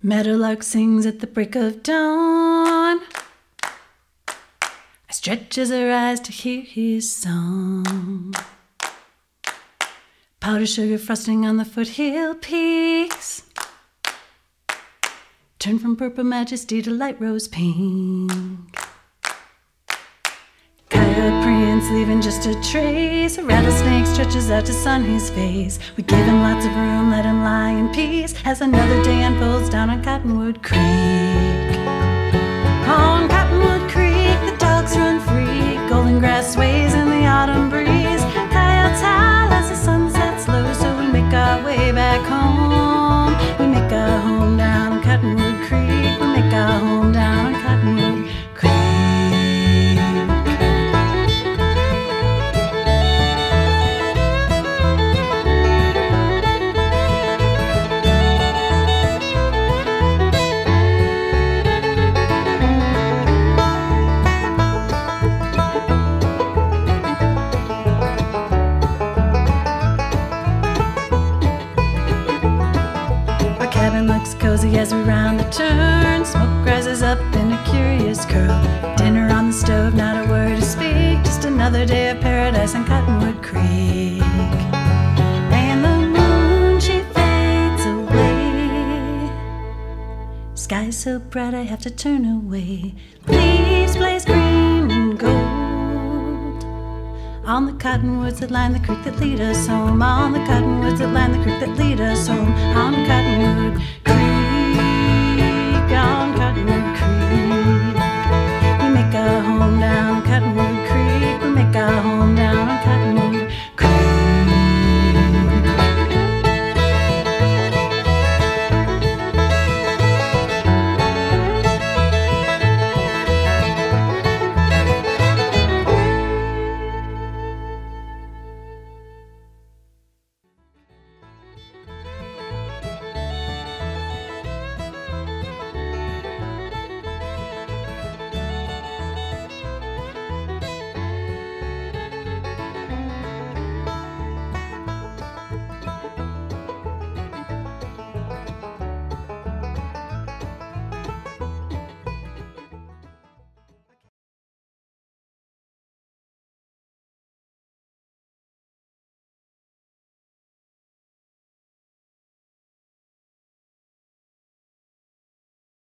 Meadowlark sings at the break of dawn. I stretches her eyes to hear his song. Powder sugar frosting on the foothill peaks turn from purple majesty to light rose pink. Coyote prince leaving just a trace. A rattlesnake stretches out to sun his face. We give him lots of room, let him lie in peace as another day unfolds down on Cottonwood Creek. On Cottonwood Creek, the dogs run free. Golden grass sways in the autumn breeze. Coyotes howl as the sun sets low, so we make our way back home. We make our home down on Cottonwood Creek. We make our home down on Cottonwood Creek. Looks cozy as we round the turn. Smoke rises up in a curious curl. Dinner on the stove, not a word to speak. Just another day of paradise on Cottonwood Creek. And the moon, she fades away. Sky's so bright I have to turn away. Leaves blaze green and gold on the cottonwoods that line the creek that lead us home. On the cottonwoods that line the creek that lead us home. On Cottonwood Creek.